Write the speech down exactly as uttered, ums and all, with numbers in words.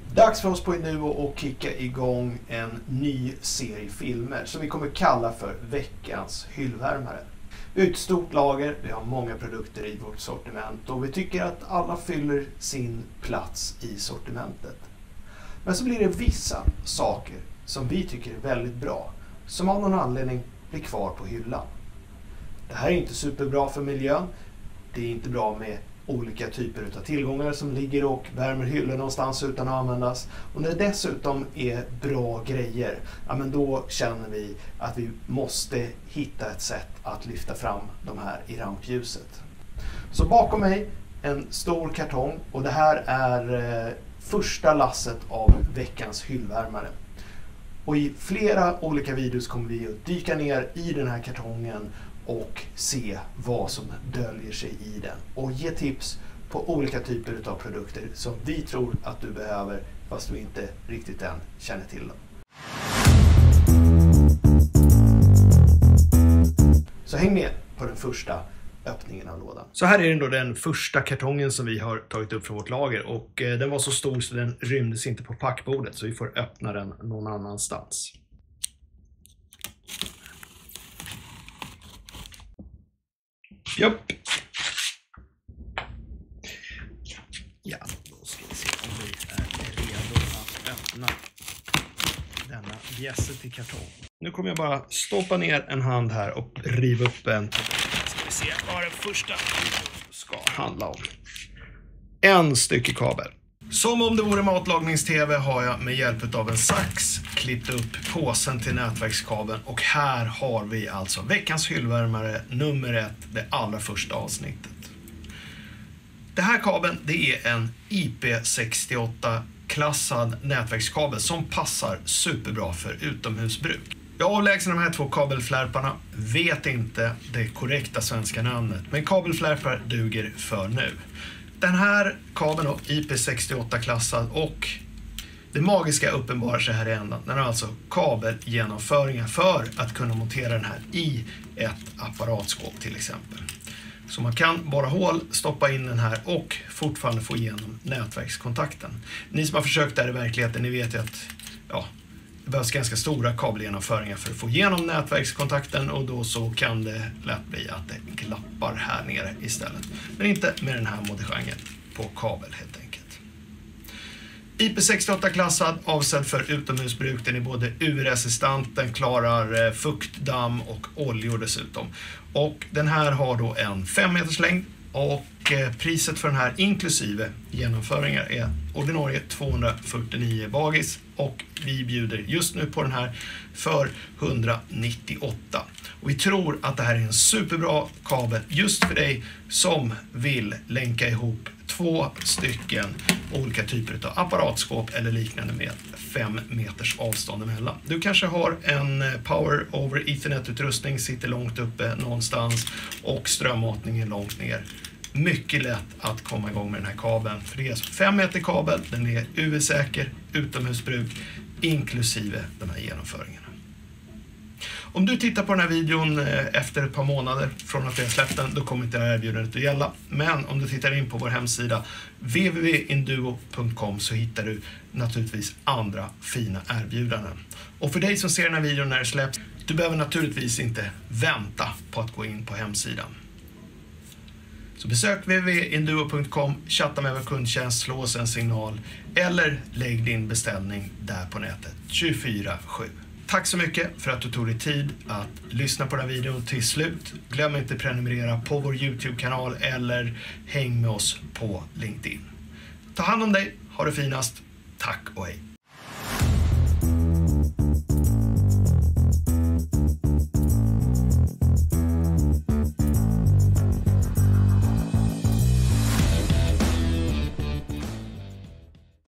Dags för oss på Induo att kicka igång en ny serie filmer som vi kommer kalla för veckans hyllvärmare. Vi har ett stort lager, vi har många produkter i vårt sortiment och vi tycker att alla fyller sin plats i sortimentet. Men så blir det vissa saker som vi tycker är väldigt bra som av någon anledning blir kvar på hyllan. Det här är inte superbra för miljön, det är inte bra med olika typer av tillgångar som ligger och värmer hyllor någonstans utan att användas. Och när det dessutom är bra grejer, ja men då känner vi att vi måste hitta ett sätt att lyfta fram de här i rampljuset. Så bakom mig en stor kartong och det här är eh, första lasset av veckans hyllvärmare. Och i flera olika videos kommer vi att dyka ner i den här kartongen och se vad som döljer sig i den och ge tips på olika typer av produkter som vi tror att du behöver fast du inte riktigt än känner till dem. Så häng med på den första öppningen av lådan. Så här är den då den första kartongen som vi har tagit upp från vårt lager och eh, den var så stor så den rymdes inte på packbordet så vi får öppna den någon annanstans. Japp. Ja, då ska vi se om vi är redo att öppna denna bjässe till kartong. Nu kommer jag bara stoppa ner en hand här och riva upp en. Ska vi se vad den första ska handla om. En stycke kabel. Som om det vore matlagnings-tv har jag med hjälp av en sax klippt upp påsen till nätverkskabeln och här har vi alltså veckans hyllvärmare nummer ett, det allra första avsnittet. Det här kabeln det är en I P sextioåtta klassad nätverkskabel som passar superbra för utomhusbruk. Jag avlägsnar de här två kabelflärparna, vet inte det korrekta svenska namnet, men kabelflärpar duger för nu. Den här kabeln är I P sextioåtta klassad och det magiska uppenbarar sig här i ändan. Den har alltså kabelgenomföringar för att kunna montera den här i ett apparatskåp till exempel. Så man kan borra hål, stoppa in den här och fortfarande få igenom nätverkskontakten. Ni som har försökt det här i verkligheten, ni vet ju att ja, det behövs ganska stora kabelgenomföringar för att få igenom nätverkskontakten och då så kan det lätt bli att det glappar här nere istället. Men inte med den här modifieringen på kabel helt enkelt. I P sextioåtta klassad, avsedd för utomhusbruk. Den är både U R-resistent, den klarar fukt, damm och oljor dessutom. Och den här har då en fem meters längd och priset för den här inklusive genomföringar är ordinarie tvåhundrafyrtionio bagis och vi bjuder just nu på den här för etthundranittioåtta. Och vi tror att det här är en superbra kabel just för dig som vill länka ihop två stycken olika typer av apparatskåp eller liknande med fem meters avstånd emellan. Du kanske har en power over ethernet-utrustning, sitter långt uppe någonstans och strömmatningen långt ner. Mycket lätt att komma igång med den här kabeln. För det är alltså fem meter kabel, den är U V-säker, utomhusbruk, inklusive de här genomföringarna. Om du tittar på den här videon efter ett par månader från att vi har släppt den, då kommer inte det här erbjudandet att gälla. Men om du tittar in på vår hemsida w w w punkt induo punkt com så hittar du naturligtvis andra fina erbjudanden. Och för dig som ser den här videon när det släpps, du behöver naturligtvis inte vänta på att gå in på hemsidan. Så besök w w w punkt induo punkt com, chatta med vår kundtjänst, slå oss en signal eller lägg din beställning där på nätet tjugofyra sju. Tack så mycket för att du tog dig tid att lyssna på den här videon till slut. Glöm inte att prenumerera på vår YouTube-kanal eller häng med oss på LinkedIn. Ta hand om dig, ha det finast. Tack och hej.